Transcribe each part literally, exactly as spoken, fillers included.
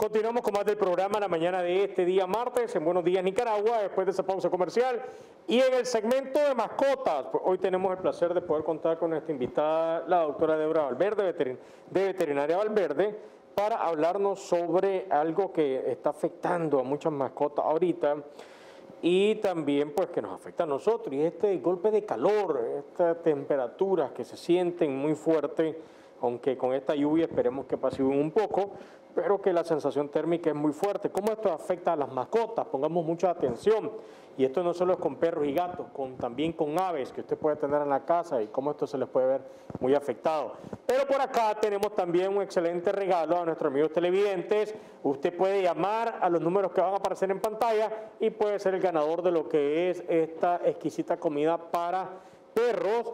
Continuamos con más del programa la mañana de este día martes en Buenos Días Nicaragua, después de esa pausa comercial. Y en el segmento de mascotas, pues hoy tenemos el placer de poder contar con nuestra invitada, la doctora Débora Valverde, veterin de Veterinaria Valverde, para hablarnos sobre algo que está afectando a muchas mascotas ahorita y también pues que nos afecta a nosotros, y este golpe de calor, estas temperaturas que se sienten muy fuertes, aunque con esta lluvia esperemos que apaciguen un poco, pero que la sensación térmica es muy fuerte. ¿Cómo esto afecta a las mascotas? Pongamos mucha atención. Y esto no solo es con perros y gatos, con, también con aves que usted puede tener en la casa y cómo esto se les puede ver muy afectado. Pero por acá tenemos también un excelente regalo a nuestros amigos televidentes. Usted puede llamar a los números que van a aparecer en pantalla y puede ser el ganador de lo que es esta exquisita comida para perros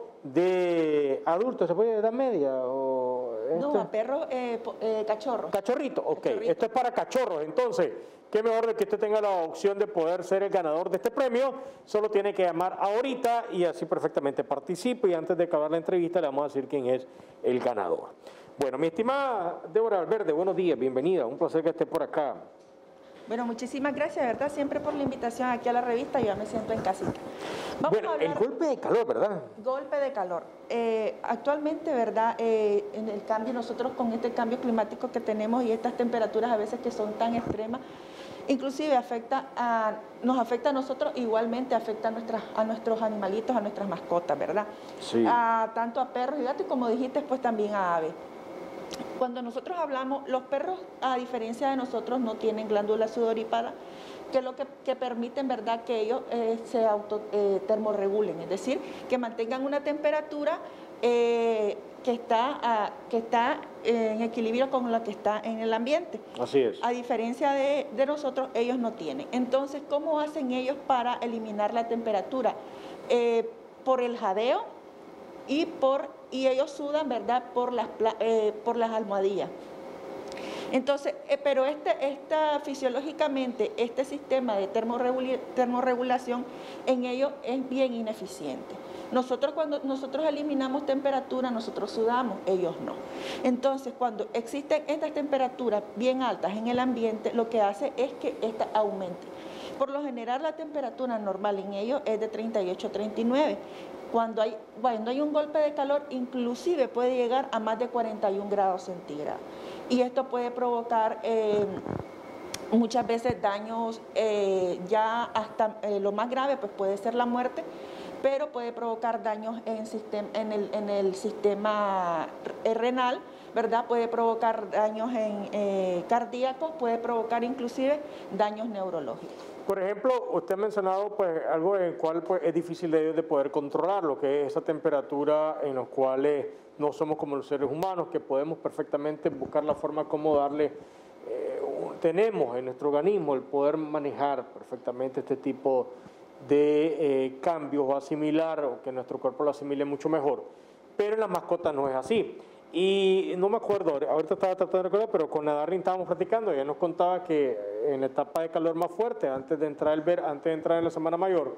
de adultos. ¿Se puede dar media? O este? No, a perros, eh, eh, cachorros. Cachorrito, ok. Cachorrito. Esto es para cachorros. Entonces, qué mejor de que usted tenga la opción de poder ser el ganador de este premio. Solo tiene que llamar ahorita y así perfectamente participe. Y antes de acabar la entrevista le vamos a decir quién es el ganador. Bueno, mi estimada Débora Valverde, buenos días, bienvenida. Un placer que esté por acá. Bueno, muchísimas gracias, ¿verdad? Siempre por la invitación aquí a la revista, yo ya me siento en casita. Vamos bueno, a hablar... el golpe de calor, ¿verdad? Golpe de calor. Eh, actualmente, ¿verdad? Eh, en el cambio, nosotros con este cambio climático que tenemos y estas temperaturas a veces que son tan extremas, inclusive afecta a, nos afecta a nosotros, igualmente afecta a, nuestras, a nuestros animalitos, a nuestras mascotas, ¿verdad? Sí. A, tanto a perros y gatos y como dijiste, pues también a aves. Cuando nosotros hablamos, los perros, a diferencia de nosotros, no tienen glándulas sudoríparas, que es lo que, que permiten, ¿verdad?, que ellos eh, se auto eh, termorregulen, es decir, que mantengan una temperatura eh, que está, a, que está en equilibrio con la que está en el ambiente. Así es. A diferencia de, de nosotros, ellos no tienen. Entonces, ¿cómo hacen ellos para eliminar la temperatura? Eh, por el jadeo y por y ellos sudan, ¿verdad?, por las, eh, por las almohadillas. Entonces, eh, pero este, esta, fisiológicamente, este sistema de termorregula, termorregulación en ellos es bien ineficiente. Nosotros cuando nosotros eliminamos temperatura, nosotros sudamos, ellos no. Entonces, cuando existen estas temperaturas bien altas en el ambiente, lo que hace es que esta aumente. Por lo general, la temperatura normal en ellos es de treinta y ocho a treinta y nueve. Cuando hay, cuando hay un golpe de calor, inclusive puede llegar a más de cuarenta y un grados centígrados. Y esto puede provocar eh, muchas veces daños, eh, ya hasta eh, lo más grave, pues puede ser la muerte, pero puede provocar daños en, sistema, en, el, en el sistema renal, ¿verdad? Puede provocar daños en, eh, cardíacos, puede provocar inclusive daños neurológicos. Por ejemplo, usted ha mencionado pues, algo en el cual pues, es difícil de, de poder controlar, lo que es esa temperatura en los cuales no somos como los seres humanos, que podemos perfectamente buscar la forma como darle, eh, tenemos en nuestro organismo el poder manejar perfectamente este tipo de eh, cambios o asimilar, o que nuestro cuerpo lo asimile mucho mejor. Pero en las mascotas no es así. Y no me acuerdo, ahorita estaba tratando de recordar, pero con Nadarrin estábamos platicando, ella nos contaba que en la etapa de calor más fuerte, antes de entrar, el ver, antes de entrar en la Semana Mayor,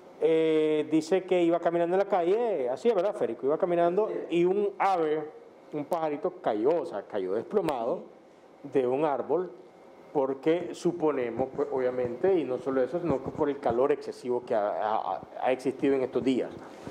eh, dice que iba caminando en la calle, así es, ¿verdad, Férico? Iba caminando y un ave, un pajarito cayó, o sea, cayó desplomado de un árbol, porque suponemos, pues, obviamente, y no solo eso, sino que por el calor excesivo que ha, ha, ha existido en estos días.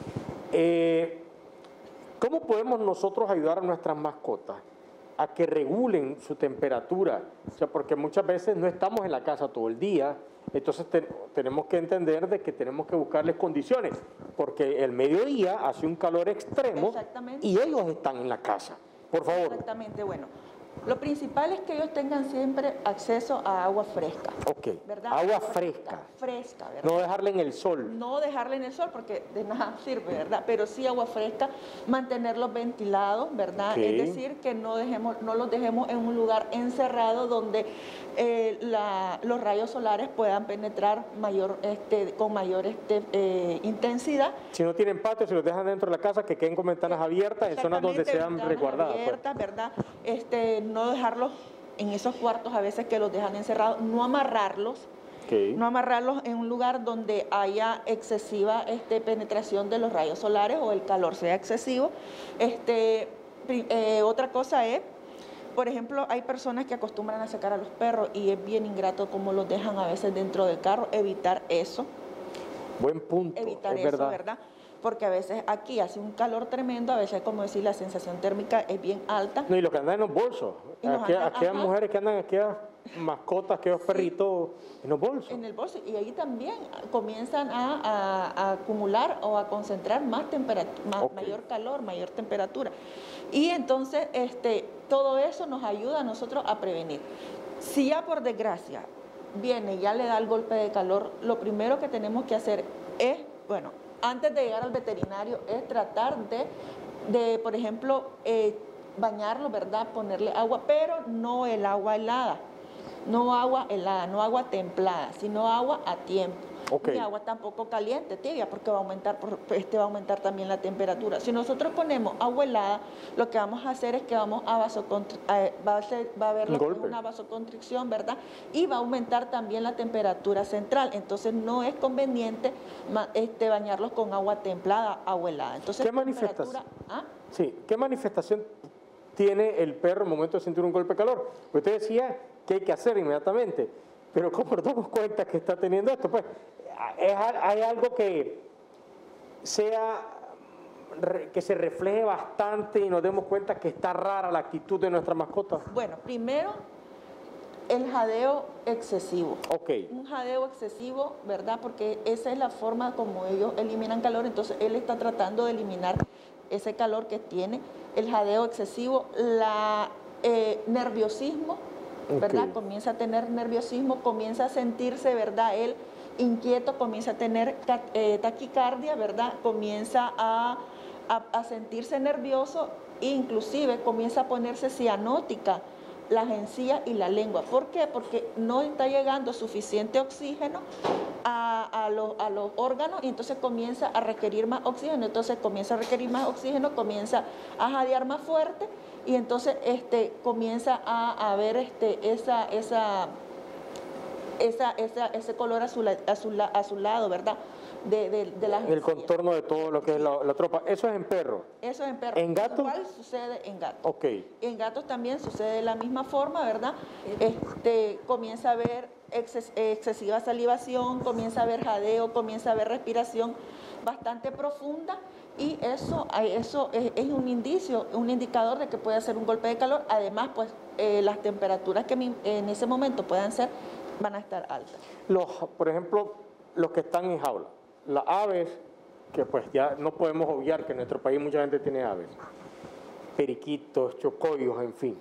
Eh, ¿Cómo podemos nosotros ayudar a nuestras mascotas a que regulen su temperatura? O sea, porque muchas veces no estamos en la casa todo el día, entonces te, tenemos que entender de que tenemos que buscarles condiciones, porque el mediodía hace un calor extremo y ellos están en la casa. Por favor. Exactamente, bueno. Lo principal es que ellos tengan siempre acceso a agua fresca. Ok, ¿verdad? Agua fresca. Fresca, ¿verdad? No dejarla en el sol. No dejarla en el sol porque de nada sirve, ¿verdad? Pero sí agua fresca, mantenerlos ventilados, ¿verdad? Okay. Es decir, que no, dejemos, no los dejemos en un lugar encerrado donde eh, la, los rayos solares puedan penetrar mayor, este, con mayor este, eh, intensidad. Si no tienen patio, si los dejan dentro de la casa, que queden con ventanas abiertas en zonas donde sean resguardadas. Abiertas, pues. ¿verdad? Este, no dejarlos en esos cuartos a veces que los dejan encerrados, no amarrarlos, okay. no amarrarlos en un lugar donde haya excesiva este, penetración de los rayos solares o el calor sea excesivo. Este, eh, otra cosa es Por ejemplo, hay personas que acostumbran a sacar a los perros y es bien ingrato como los dejan a veces dentro del carro, evitar eso. Buen punto, Evitar es eso, verdad. ¿verdad? Porque a veces aquí hace un calor tremendo, a veces, como decir, la sensación térmica es bien alta. No, y lo que andan en los bolsos. Y nos Aquí, andan, aquellas ajá. mujeres que andan, aquellas mascotas, aquellos Sí. perritos en los bolsos. En el bolso, y ahí también comienzan a, a- a acumular o a concentrar más temperatura, Ok. mayor calor, mayor temperatura. Y entonces este, todo eso nos ayuda a nosotros a prevenir. Si ya por desgracia viene y ya le da el golpe de calor, lo primero que tenemos que hacer es, bueno, antes de llegar al veterinario, es tratar de, de por ejemplo, eh, bañarlo, ¿verdad? Ponerle agua, pero no el agua helada. No agua helada, no agua templada, sino agua a tiempo. Ok. Ni agua tampoco caliente, tibia, porque va a aumentar, por- este va a aumentar también la temperatura. Si nosotros ponemos agua helada, lo que vamos a hacer es que vamos a vasocontri- eh, va a, ser- va a haber Un lo que es golpe. una vasoconstricción, ¿verdad? Y va a aumentar también la temperatura central. Entonces no es conveniente ma- este, bañarlos con agua templada, agua helada. Entonces, ¿Qué manifestación? temperatura- ¿ah? Sí, ¿qué manifestación tiene el perro en el momento de sentir un golpe de calor? Usted decía que hay que hacer inmediatamente, pero ¿cómo nos damos cuenta que está teniendo esto? Pues es al- hay algo que sea re- que se refleje bastante y nos demos cuenta que está rara la actitud de nuestra mascota. Bueno, primero, el jadeo excesivo. Ok, Un jadeo excesivo, ¿verdad? Porque esa es la forma como ellos eliminan calor, entonces él está tratando de eliminar ese calor que tiene, el jadeo excesivo, la eh, nerviosismo, ¿verdad? Ok. Comienza a tener nerviosismo, comienza a sentirse, ¿verdad? Él inquieto, comienza a tener ca- eh, taquicardia, ¿verdad? Comienza a, a, a sentirse nervioso e inclusive comienza a ponerse cianótica las encías y la lengua. ¿Por qué? Porque no está llegando suficiente oxígeno a, a, los, a los órganos y entonces comienza a requerir más oxígeno, entonces comienza a requerir más oxígeno, comienza a jadear más fuerte y entonces este, comienza a, a ver este, esa, esa, esa, esa, ese color azul, azul, azulado, ¿verdad? De, de, de las el encías. contorno de todo lo que es la, la tropa. Eso es en perro. Eso es en perros. ¿En gatos? Igual sucede en gatos. Ok. En gatos también sucede de la misma forma, ¿verdad? Este, comienza a haber exces- excesiva salivación, comienza a haber jadeo, comienza a haber respiración bastante profunda y eso, eso es, es un indicio, un indicador de que puede ser un golpe de calor. Además, pues eh, las temperaturas que mi- en ese momento puedan ser, van a estar altas. Los, por ejemplo, los que están en jaula, las aves, que pues ya no podemos obviar que en nuestro país mucha gente tiene aves, periquitos, chocollos, en fin.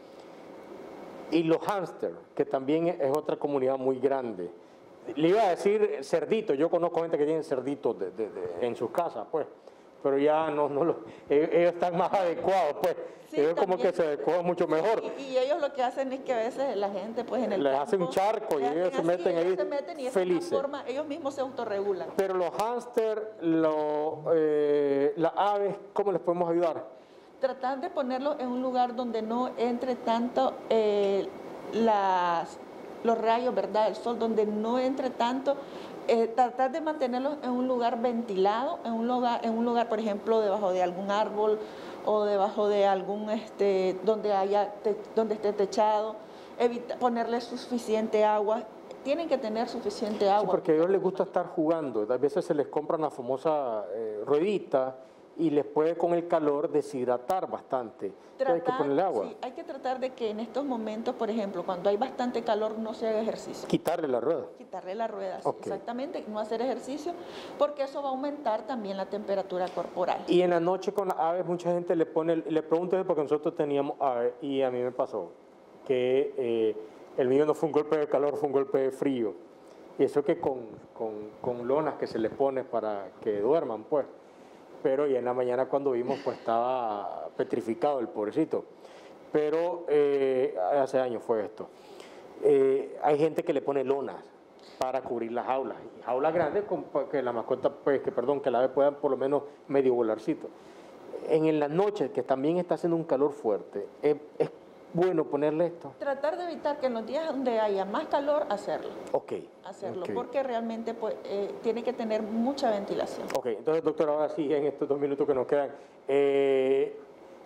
Y los hámster, que también es otra comunidad muy grande. Le iba a decir cerdito, yo conozco gente que tiene cerditos de- de- de- en sus casas, pues, pero ya no, no lo, ellos, ellos están más adecuados, pues, Sí, ellos como también. que se adecuan mucho mejor. Y, y ellos lo que hacen es que a veces la gente, pues en el Les hacen campo, charco y les ellos hacen se así, meten ellos ahí se meten y de felices. esa forma ellos mismos se autorregulan. Pero los hámster, los, eh, las aves, ¿cómo les podemos ayudar? Tratar de ponerlo en un lugar donde no entre tanto eh, las, los rayos, ¿verdad? El sol, donde no entre tanto. Eh, tratar de mantenerlos en un lugar ventilado, en un lugar, en un lugar, por ejemplo, debajo de algún árbol o debajo de algún, este, donde haya, te- donde esté techado. Evita, ponerle suficiente agua. Tienen que tener suficiente agua. Sí, porque a ellos les gusta estar jugando. A veces se les compra una famosa eh, ruedita y les puede con el calor deshidratar bastante. Entonces hay que ponerle agua. sí, hay que tratar de que en estos momentos, por ejemplo, cuando hay bastante calor, no se haga ejercicio. Quitarle la rueda. Quitarle las ruedas, Ok. exactamente, no hacer ejercicio, porque eso va a aumentar también la temperatura corporal. Y en la noche con las aves mucha gente le pone, le pregunto porque nosotros teníamos aves y a mí me pasó que eh, el mío no fue un golpe de calor, fue un golpe de frío. Y eso que con, con, con lonas que se les pone para que duerman, pues. Pero ya en la mañana cuando vimos, pues estaba petrificado el pobrecito. Pero eh, hace años fue esto. Eh, hay gente que le pone lonas para cubrir las jaulas. Y jaulas grandes con, para que la mascota, pues, que perdón, que la ave pueda por lo menos medio volarcito. En, en la noche, que también está haciendo un calor fuerte, es, es bueno ponerle esto. Tratar de evitar que en los días donde haya más calor, hacerlo. Ok. Hacerlo, ok. porque realmente pues, eh, tiene que tener mucha ventilación. Ok, entonces doctor, ahora sí, en estos dos minutos que nos quedan, eh,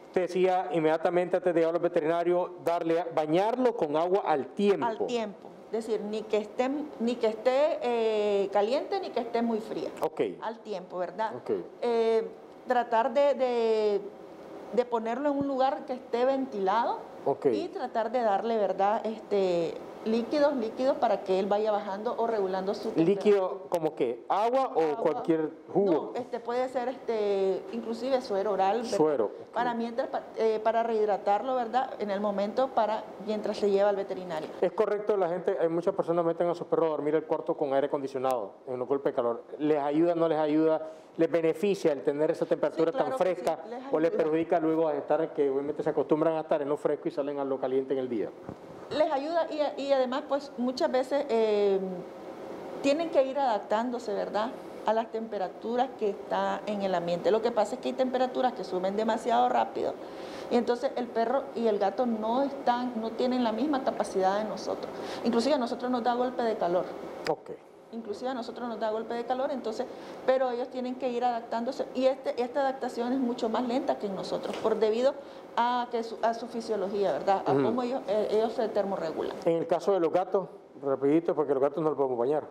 te decía inmediatamente antes de llevarlo al veterinario, darle, bañarlo con agua al tiempo. Al tiempo. Es decir, ni que esté, ni que esté eh, caliente ni que esté muy fría. Ok. Al tiempo, ¿verdad? Ok. Eh, tratar de, de, de ponerlo en un lugar que esté ventilado. Ok. Y tratar de darle, ¿verdad? Este, líquidos, líquidos para que él vaya bajando o regulando su temperatura. ¿Líquido como qué? ¿Agua o agua, cualquier jugo? No, este puede ser este, inclusive suero oral. ¿verdad? Suero. Okay. Para mientras, eh, para rehidratarlo, ¿verdad? En el momento para mientras se lleva al veterinario. Es correcto, la gente, hay muchas personas meten a sus perros a dormir el cuarto con aire acondicionado en los golpes de calor. ¿Les ayuda, no les ayuda? ¿Les beneficia el tener esa temperatura sí, claro tan fresca sí, les o les perjudica luego a estar que obviamente se acostumbran a estar en lo fresco y salen a lo caliente en el día? Les ayuda y, y además pues muchas veces eh, tienen que ir adaptándose, ¿verdad?, a las temperaturas que está en el ambiente. Lo que pasa es que hay temperaturas que suben demasiado rápido y entonces el perro y el gato no están, no tienen la misma capacidad de nosotros. Inclusive a nosotros nos da golpe de calor. Okay. Inclusive a nosotros nos da golpe de calor, entonces, pero ellos tienen que ir adaptándose y este, esta adaptación es mucho más lenta que en nosotros, por debido a, que su, a su fisiología, ¿verdad? A uh-huh. cómo ellos, eh, ellos se termorregulan. En el caso de los gatos, rapidito, porque los gatos no los podemos bañar.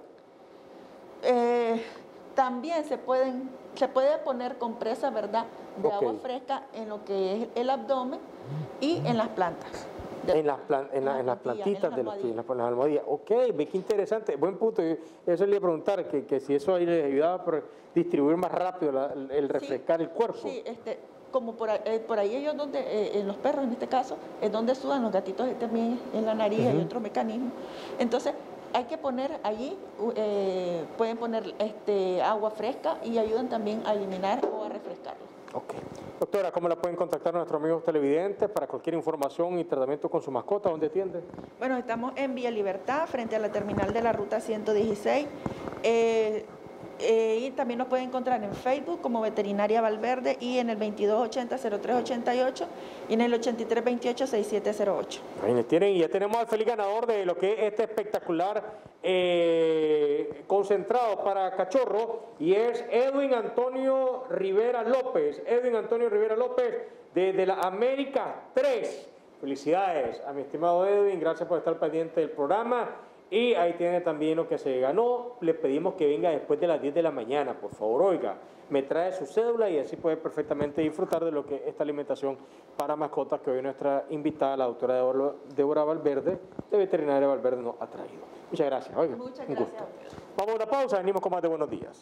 Eh, también se pueden, se puede poner compresa, ¿verdad?, de okay. agua fresca en lo que es el abdomen y en las plantas. En las, plan, en, la, en las plantitas de los pies, en las, en las almohadillas. Ok, ve qué interesante, buen punto. Eso le iba a preguntar, que, que si eso ahí les ayudaba a distribuir más rápido la, el refrescar sí, el cuerpo. Sí, este, como por ahí, eh, por ahí ellos donde, eh, en los perros en este caso, es donde sudan, los gatitos también en la nariz, uh-huh. hay otro mecanismo. Entonces, hay que poner allí, eh, pueden poner este, agua fresca y ayudan también a eliminar o a refrescarlo. Ok. Doctora, ¿cómo la pueden contactar nuestros amigos televidentes para cualquier información y tratamiento con su mascota? ¿Dónde atiende? Bueno, estamos en Vía Libertad, frente a la terminal de la Ruta ciento dieciséis. Eh, eh, y también nos pueden encontrar en Facebook como Veterinaria Valverde y en el veintidós ochenta cero tres ochenta y ocho y en el ochenta y tres veintiocho sesenta y siete cero ocho. Ahí tienen, y ya tenemos al feliz ganador de lo que es este espectacular eh, concentrado para cachorro, y es Edwin Antonio Rivera López. Edwin Antonio Rivera López de, de la América tres. Felicidades a mi estimado Edwin, gracias por estar pendiente del programa. Y ahí tiene también lo que se ganó. Le pedimos que venga después de las diez de la mañana, por favor, oiga, me trae su cédula y así puede perfectamente disfrutar de lo que es esta alimentación para mascotas que hoy nuestra invitada, la doctora Débora Valverde, de Veterinaria Valverde, nos ha traído. Muchas gracias, oiga. Muchas un gracias. Gusto. Vamos a una pausa, venimos con más de Buenos Días.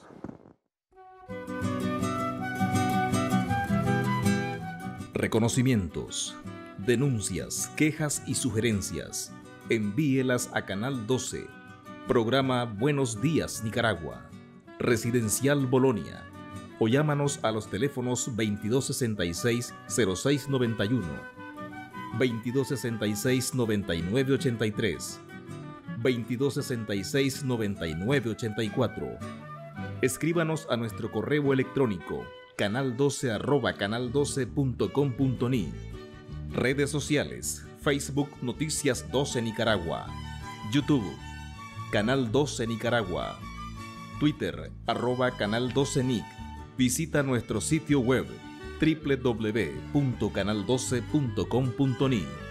Reconocimientos, denuncias, quejas y sugerencias. Envíelas a Canal doce, programa Buenos Días Nicaragua, Residencial Bolonia, o llámanos a los teléfonos veintidós sesenta y seis cero seis noventa y uno, veintidós sesenta y seis noventa y nueve ochenta y tres, veintidós sesenta y seis noventa y nueve ochenta y cuatro. Escríbanos a nuestro correo electrónico canal doce arroba canal doce punto com punto ni. Redes sociales: Facebook Noticias doce Nicaragua, YouTube Canal doce Nicaragua, Twitter arroba Canal doce Nic. Visita nuestro sitio web doble u doble u doble u punto canal doce punto com punto ni.